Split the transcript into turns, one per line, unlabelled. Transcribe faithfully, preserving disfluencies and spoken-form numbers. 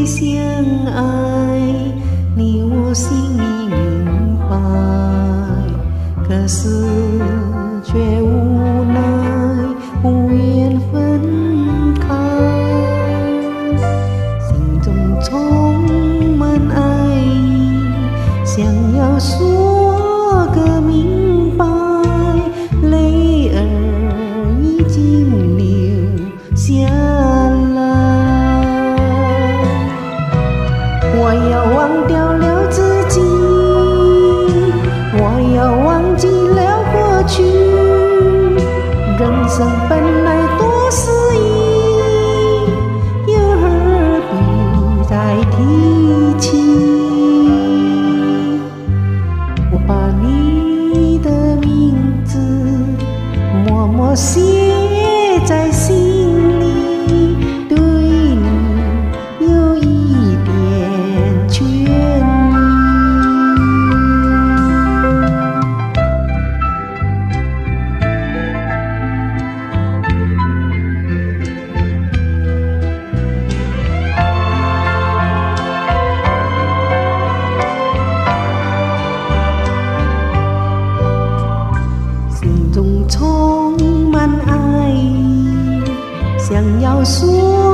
的相爱，你我心里明白，可是却无奈无缘分开，心中充满爱意，想要说个明白，泪儿已经流下来。我要忘掉了自己，我要忘记了过去，人生本来多诗意，又何必再提起？我把你的名字默默写在心里，对你有一点眷意。心中充满爱意，想要说